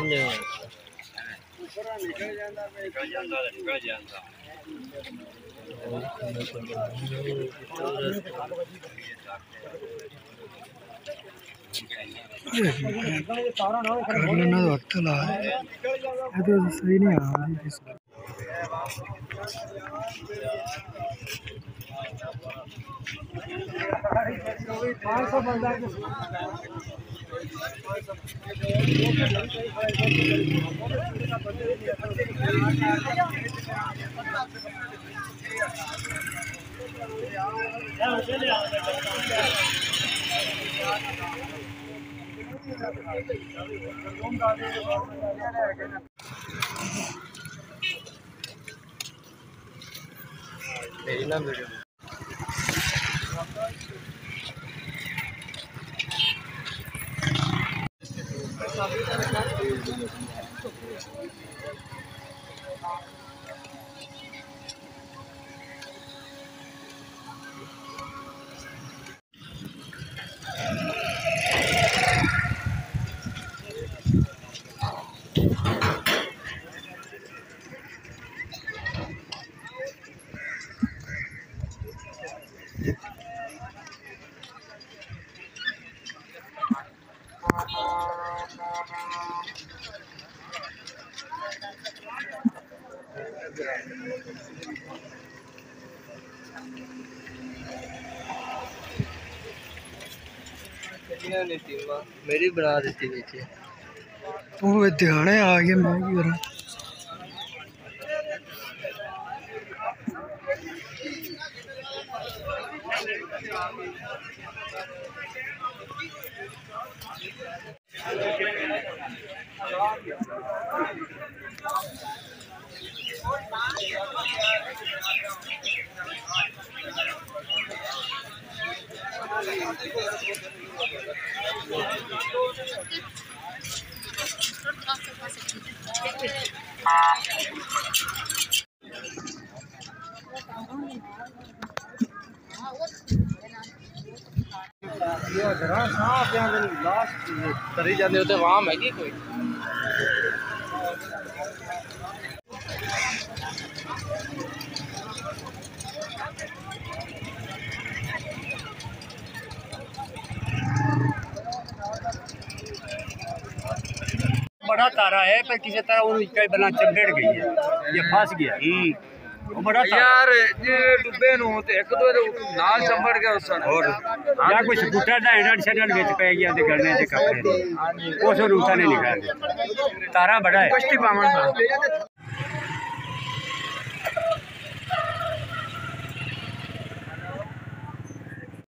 صحیح نہیں آ میری بنا دیتی نیچے تو دہانے آ گئے میں کی کروں کری جانے ہوتے وہاں ہے کہ کوئی بڑا تارا ہے پر کسی طرح وہ بنا چمبڑ گئی ہے یہ پھنس گیا بڑا یار یہ ڈبے نو تے ایک دو نال چمبڑ گیا اس اور یا کوئی سکوٹر دا ہینڈل شیڈل وچ پے گیا تے گلنے تے کپڑے اس روتا نے نکال تارا بڑا ہے کشتی پاون